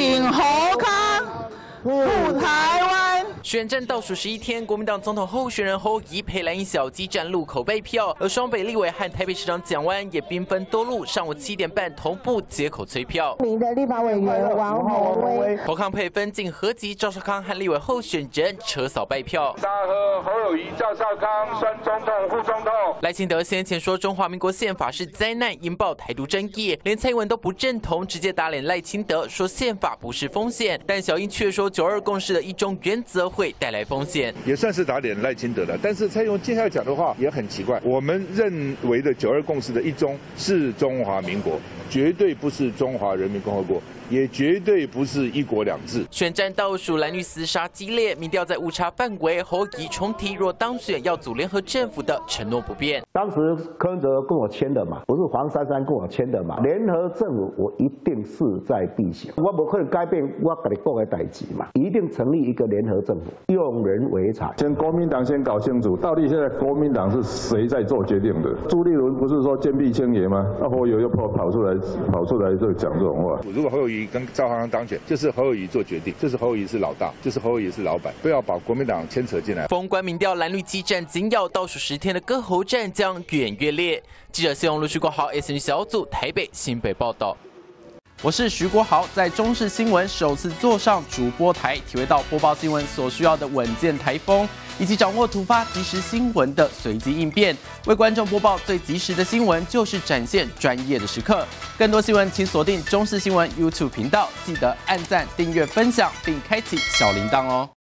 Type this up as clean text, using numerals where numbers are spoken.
挺侯康，护台湾。 选战倒数11天，国民党总统候选人侯友宜陪蓝营小鸡站路口备票，而双北立委和台北市长蒋万安也兵分多路，上午7点半同步街口催票。 民的立法委员王宏威、 侯康配分进合集，赵少康和立委候选人车扫拜票。 沙河侯友宜、赵少康、孙总统、副总统。 赖清德先前说中华民国宪法是灾难，引爆台独争议，连蔡英文都不认同，直接打脸赖清德，说宪法不是风险。但小英却说9·2共识的一中原则会带来风险， 也算是打脸赖清德了。但是蔡英文接下来讲的话也很奇怪，我们认为的9·2共识的一中是中华民国，绝对不是中华人民共和国，也绝对不是一国两制。 选战倒数，蓝绿厮杀激烈，民调在误差范围，侯友宜重提若当选要组联合政府的承诺不变。 当时柯文哲跟我签的嘛，不是黄珊珊跟我签的嘛，联合政府我一定势在必行，我不可能改变我跟你讲的代志嘛，一定成立一个联合政府，用人为才。 先国民党先搞清楚，到底现在国民党是谁在做决定的？朱立伦不是说坚壁清野吗？那侯友又跑出来就讲这种话。 如果侯友宜跟赵少康当选，就是侯友宜做决定，就是侯友宜是老大，就是侯友宜是老板，不要把国民党牵扯进来。 封关民调蓝绿激战紧咬，倒数10天的割喉战将越演越烈。记者谢荣、陆旭国豪 SN 小组台北新北报道。我是徐国豪，在中视新闻首次坐上主播台，体会到播报新闻所需要的稳健台风，以及掌握突发即时新闻的随机应变。为观众播报最及时的新闻，就是展现专业的时刻。更多新闻，请锁定中视新闻 YouTube 频道，记得按赞、订阅、分享，并开启小铃铛哦。